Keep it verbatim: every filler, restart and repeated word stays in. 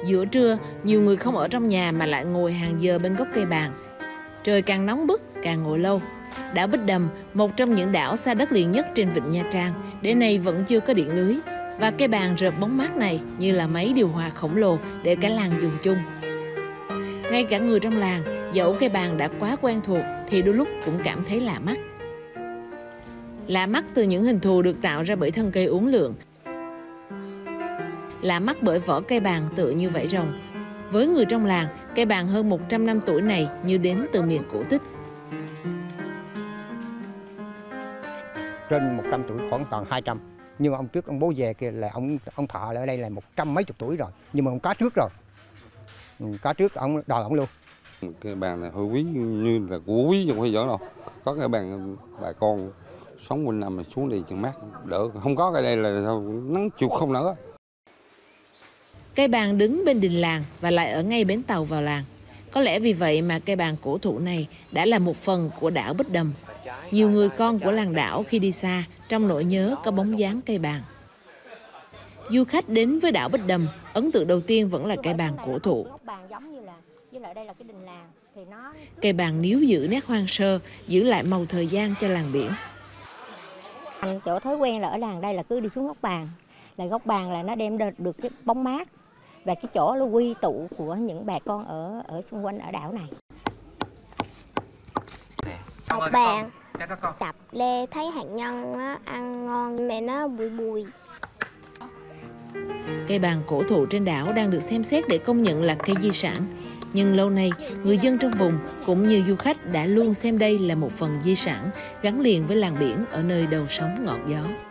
Giữa trưa, nhiều người không ở trong nhà mà lại ngồi hàng giờ bên gốc cây bàng. Trời càng nóng bức, càng ngồi lâu. Đảo Bích Đầm, một trong những đảo xa đất liền nhất trên vịnh Nha Trang, đến nay vẫn chưa có điện lưới. Và cây bàng rợp bóng mát này như là máy điều hòa khổng lồ để cả làng dùng chung. Ngay cả người trong làng, dẫu cây bàng đã quá quen thuộc thì đôi lúc cũng cảm thấy lạ mắt. Lạ mắt từ những hình thù được tạo ra bởi thân cây uốn lượn. Lạ mắt bởi vỏ cây bàng tựa như vảy rồng. Với người trong làng, cây bàng hơn một trăm năm tuổi này như đến từ miền cổ tích. Trên một trăm tuổi, khoảng toàn hai trăm. Nhưng mà ông trước ông bố về kia là ông ông thọ ở đây là một trăm mấy chục tuổi rồi. Nhưng mà ông cá trước rồi. Cá trước ông đòi ông luôn. Cây bàng này hơi quý như là của quý chứ không phải giỡn đâu. Có cái bàng bà con sống quanh năm mà xuống đây chừng mát đỡ. Không có cái đây là nắng chịu không nỡ. Cây bàng đứng bên đình làng và lại ở ngay bến tàu vào làng. Có lẽ vì vậy mà cây bàng cổ thụ này đã là một phần của đảo Bích Đầm. Nhiều người con của làng đảo khi đi xa, trong nỗi nhớ có bóng dáng cây bàng. Du khách đến với đảo Bích Đầm, ấn tượng đầu tiên vẫn là cây bàng cổ thụ. Cây bàng níu giữ nét hoang sơ, giữ lại màu thời gian cho làng biển. Chỗ thói quen là ở làng đây là cứ đi xuống gốc bàng, là gốc bàng là nó đem được cái bóng mát và cái chỗ là quy tụ của những bà con ở ở xung quanh ở đảo này. Học bàng, cặp lê thấy hạt nhân nó ăn ngon, mẹ nó bùi bùi. Cây bàng cổ thụ trên đảo đang được xem xét để công nhận là cây di sản. Nhưng lâu nay, người dân trong vùng cũng như du khách đã luôn xem đây là một phần di sản gắn liền với làng biển ở nơi đầu sóng ngọn gió.